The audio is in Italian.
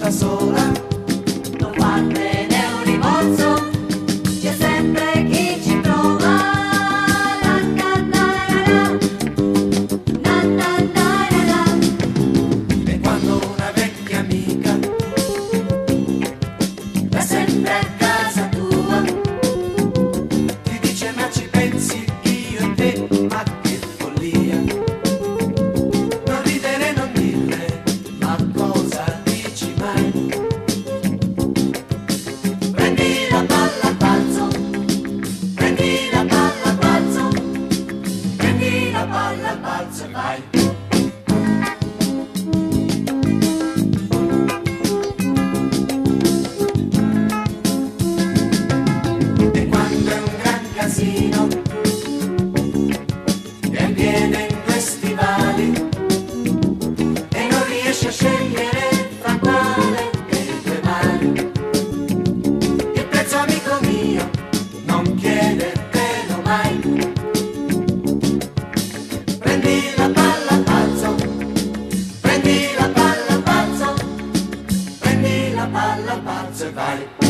da sola, non fartene un rimorso, c'è sempre chi ci prova. Na na na na na, na na na na. e quando una vecchia amica da sempre a casa tua ti dice ma ci pensi io e te, ma che follia, non ridere, non dirle, ma cosa dici mai? Prendi la palla al balzo, prendi la palla al balzo, prendi la palla al balzo e vai. E quando è un gran casino e avviene in questi vali e non riesci a scegliere fra quale delle tue mani, il prezzo, amico mio, non chiedertelo mai. Prendi la palla al balzo, prendi la palla al balzo, prendi la palla al balzo e vai.